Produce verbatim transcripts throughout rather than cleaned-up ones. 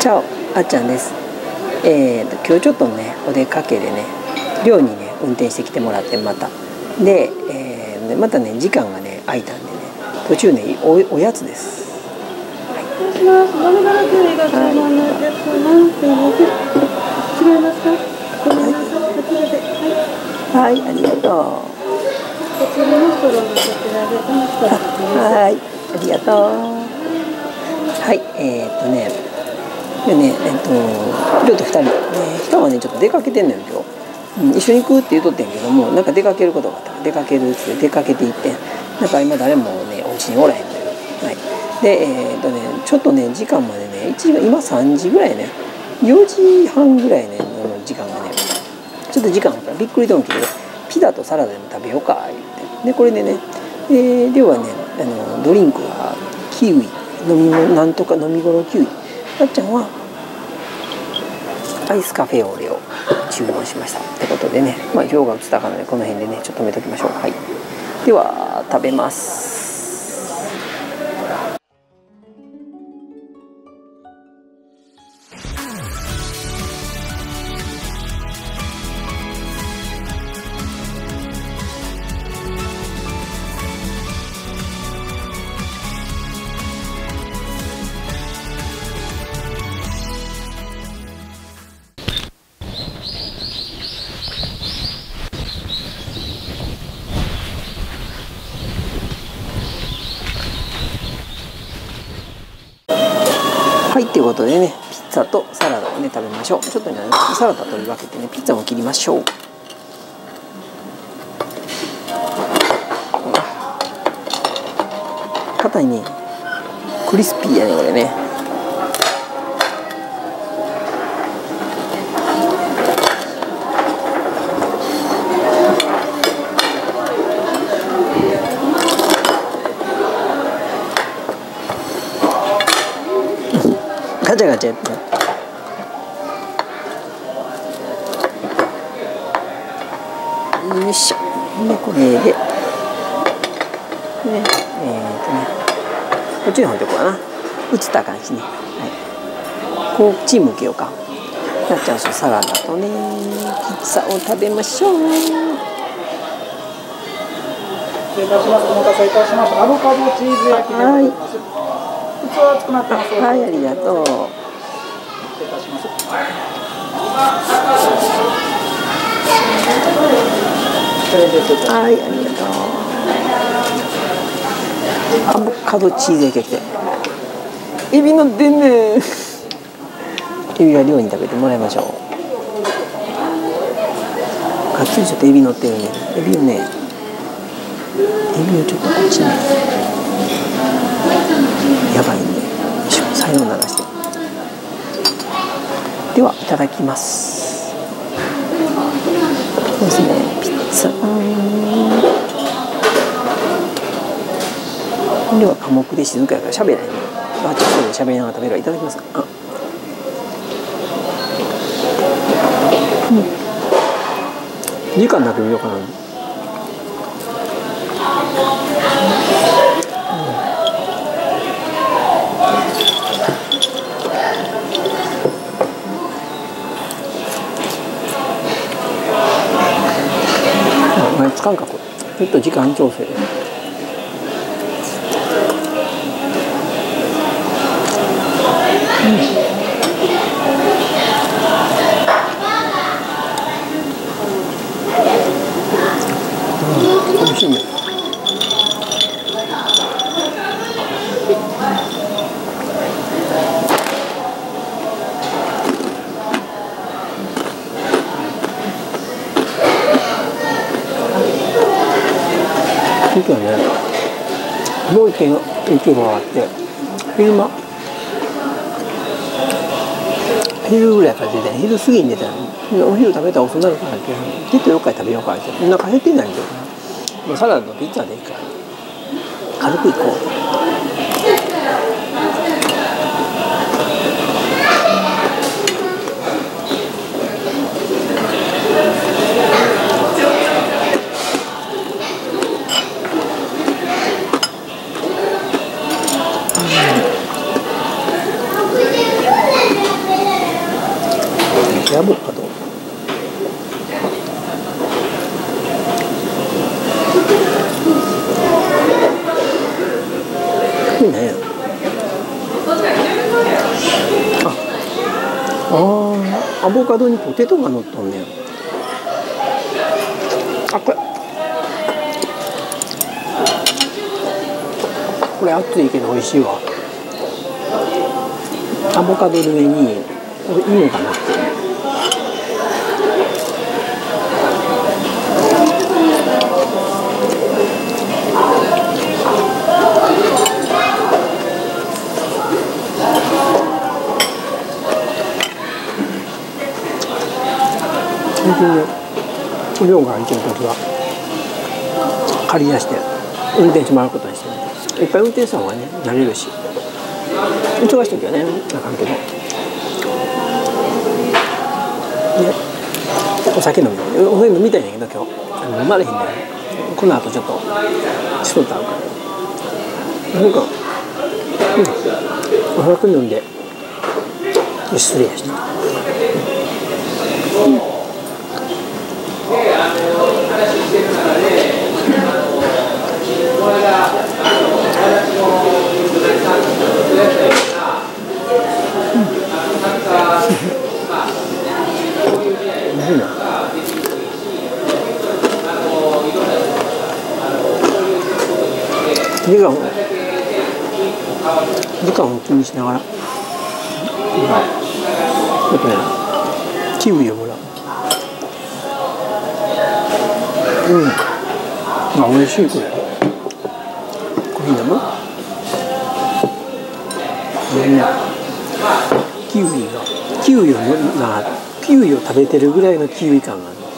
チャオ、あっちゃんです。えーと、今日ちょっとね、お出かけでね、寮にね、運転してきてもらってまた。で、えー、またね、時間がね、空いたんでね、途中ね、お, おやつです。 はい、失礼します。どれから注意が注文のお客様、すいません。違いますか？ごめんなさい。こちらで。はい。 はい、ありがとう。 こちらのストローがこちらで、このストローはい、ありがとう。はい、えー、っとね、でね、えっと、りょうとふたり、ね、人はね、ちょっと出かけてんのよ、今日。うん、一緒に行くって言うとってんけども、なんか出かけることがあったら、出かけるって出かけていって、なんか今誰もね、お家におらへんのよ。はい。で、えー、っとね、ちょっとね、時間までね、一時今さんじぐらいね、よじはんぐらいね、の時間がね、ちょっと時間あるから、びっくりドンキーで、ピザとサラダでも食べようか、言って。で、これでね、えー、りょうはね、あの、ドリンクはキウイ、飲み物、なんとか飲み頃キウイ。あっちゃんはアイスカフェオレを注文しましたってことでね、まあ表が映ったかなのでこの辺でねちょっと止めときましょう。はい、では食べます。はい、ということでね、ピッツァとサラダをね食べましょう。ちょっとね、サラダ取り分けてね、ピッツァも切りましょう。硬いね、クリスピーやねこれね。ガチャガチャやってね。よいしょ。でこれでね、えー、とねこっちに置いとこうかな。映った感じね。はい、こっち向けようか。なっちゃんとサラダとねピッツァを食べましょう。 失礼いたします。お待たせいたしました。アボカドチーズ焼きでございます。器は熱くなってます。 はい、ありがとう。 失礼いたします。 はい、ありがとう。アボカドチーズ焼きで。エビのってんねん。エビは量に食べてもらいましょう。がっつりちょっとエビ乗ってるね。エビをね、エビをちょっとこっちに。やばいね。よいしょ、さようならして。では、いただきます。そうですね、ピッツァ。では、寡黙で静かやから喋らないね。あ、ちょっと喋りながら食べる。いただきます。あ、うん。時間なく見ようかな。感覚ちょっと時間調整で、うん、楽しみ。今日はね、もう一軒駅があって、昼間、昼ぐらいから出て、昼過ぎに出たの。お昼食べたら遅くなるからって、ちょっとよっかい食べようかって、お腹減ってないんだよね。もうサラダとピッツァでいいから、軽く行こう。 アボカド。これね。あ、あー、アボカドにポテトが乗っとんねん。あ、これ。これ熱いけど美味しいわ。アボカドの上に芋が乗ってる。最近ね、量が空いてる時は借り出して運転してもらうことにしてる。いっぱい運転手さんはね、慣れるし、忙しい時はね、あかんけど。で、お酒飲み、お酒飲みたいんだけど今日飲まれへんねん。この後ちょっとしとったあるから。なんか、うん、お酒飲んで、失礼やして。うん、時間時間を気にしながら、ちょっとね、キウイをもらう。うん、あ、美味しいこれ。コーヒー飲む？ね、キウイがキウイをなキウイを食べてるぐらいのキウイ感がある。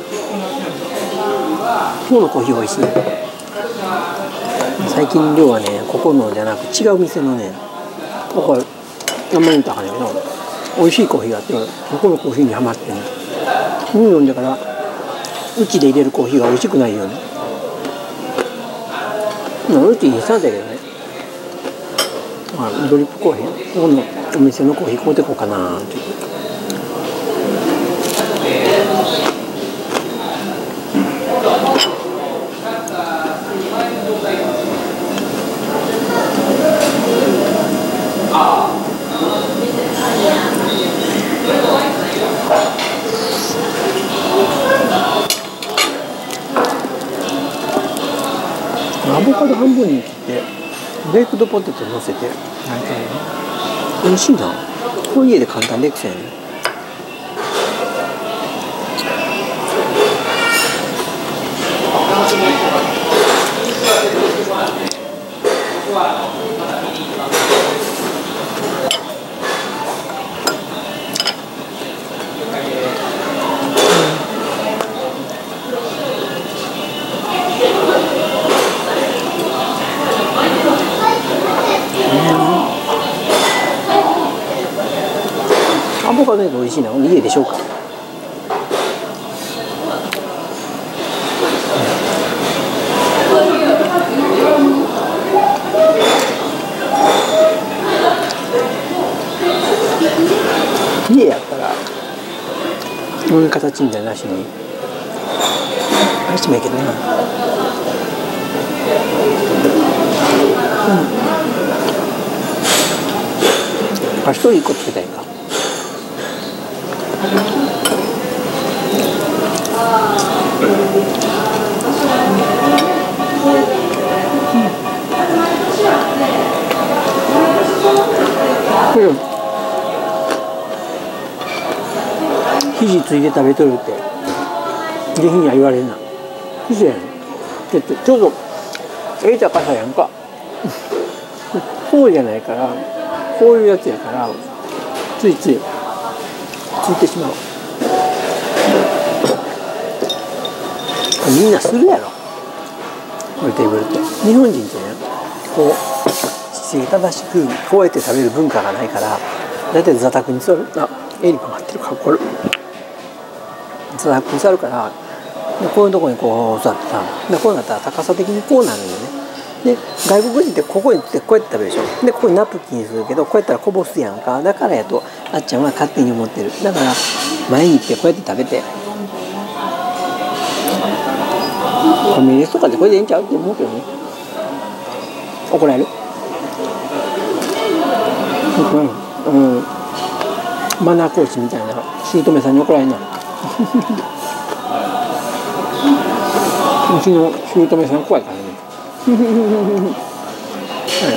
今日のコーヒー美味しいね。最近量はね、ここのじゃなく違う店のね、ここあんまり見たかねけど美味しいコーヒーがあって、ここのコーヒーにハマってね、飲んでからうちで入れるコーヒーが美味しくないよね。うちインスタントだけどね、まあ、ドリップコーヒー、ここのお店のコーヒー買うてこうかなって。アボカド半分に切ってベイクドポテト乗せて、美味しいな。これ家で簡単でできそうやね。アボカド美味しいな。家でしょうか。家やったらこういう形みたいなしにあれしてもいいけどな。うん、あ、一人一個つけたいか。うん、肘ついて食べとるって下品には言われるな。不正やん。ちょっとちょうどええ高さやんか。そうじゃないから、こういうやつやからついついついてしまう。みんなするやろ、こういうテーブルって。日本人ってね、こう姿勢正しくこうやって食べる文化がないから、だいたい座卓に座る。あ、エリが待ってるかっこ悪い。座卓に座るから、でこういうとこにこう座ってさ、でこうなったら高さ的にこうなるんよね。で外国人ってここにこうやって食べるでしょ。でここにナプキンするけど、こうやったらこぼすやんか。だからやとあっちゃんは勝手に思ってる。だから前に行ってこうやって食べて、ファミレスとかでこれでええんちゃうって思うけどね。怒られる？うん、うん、マナー講師みたいな姑さんに怒られるな。うちの姑さん怖いからね。はい。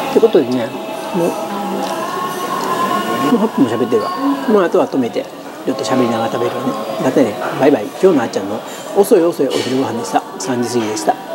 ってことでね、もうはっぷんも喋ってるわ。もうあとは止めてちょっと喋りながら食べるわね。だってね、バイバイ。今日のあっちゃんの遅い遅いお昼ご飯でした。さんじ過ぎでした。